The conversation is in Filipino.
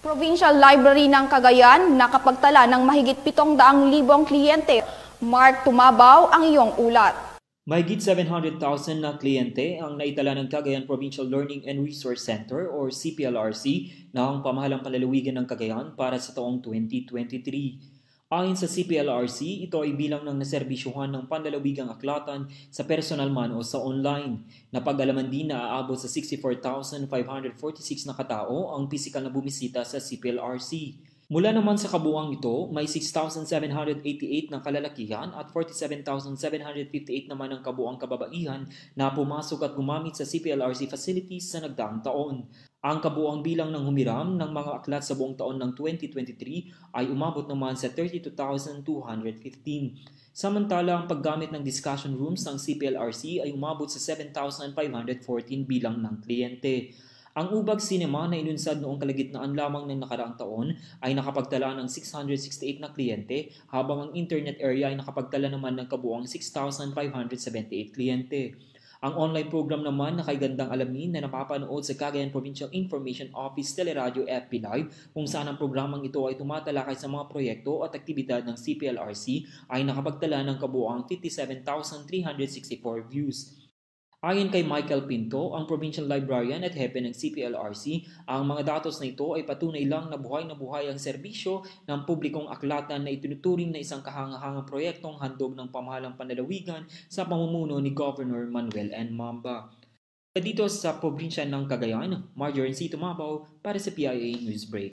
Provincial Library ng Cagayan nakapagtala ng mahigit 700,000 kliyente. Mark Tumabaw ang iyong ulat. Mahigit 700,000 na kliyente ang naitala ng Cagayan Provincial Learning and Resource Center o CPLRC na ang pamahalang palalawigan ng Cagayan para sa taong 2023. Ayon sa CPLRC, ito ay bilang ng naserbisyuhan ng panlalawigang aklatan sa personal man o sa online. Napag-alaman din na aabot sa 64,546 na katao ang pisikal na bumisita sa CPLRC. Mula naman sa kabuuang ito, may 6,788 ng kalalakihan at 47,758 naman ang kabuuang kababaihan na pumasok at gumamit sa CPLRC facilities sa nagdaang taon. Ang kabuuang bilang ng humiram ng mga aklat sa buong taon ng 2023 ay umabot naman sa 32,215. Samantala, ang paggamit ng discussion rooms ng CPLRC ay umabot sa 7,514 bilang ng kliyente. Ang Ubag Cinema na inunsad noong kalagitnaan lamang ng nakaraang taon ay nakapagtala ng 668 na kliyente habang ang internet area ay nakapagtala naman ng kabuuang 6,578 kliyente. Ang online program naman na kay Gandang Alamin na napapanood sa Cagayan Provincial Information Office Teleradyo FB Live kung saan ang programang ito ay tumatalakay sa mga proyekto at aktibidad ng CPLRC ay nakapagtala ng kabuuang 57,364 views. Ayon kay Michael Pinto, ang Provincial Librarian at Hepe ng CPLRC, ang mga datos na ito ay patunay lang na buhay ang serbisyo ng publikong aklatan na itinuturing na isang kahangahangang proyektong handog ng pamahalang panlalawigan sa pamumuno ni Governor Manuel N. Mamba. Dito sa probinsya ng Cagayan, Marjorie C. Tumabaw para sa PIA Newsbreak.